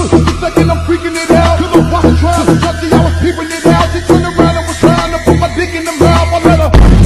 The second I'm freaking it out, cause I was trying to touch it, I was peeping it out. She turned around and was trying to put my dick in the mouth. I let her